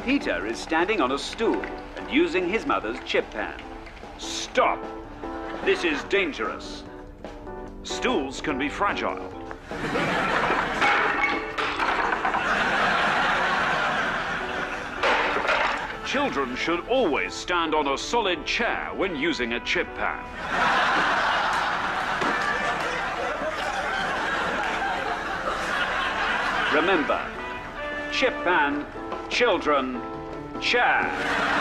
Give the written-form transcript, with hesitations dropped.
Peter is standing on a stool and using his mother's chip pan. Stop! This is dangerous. Stools can be fragile. Children should always stand on a solid chair when using a chip pan. Remember, chip pan, children, chair.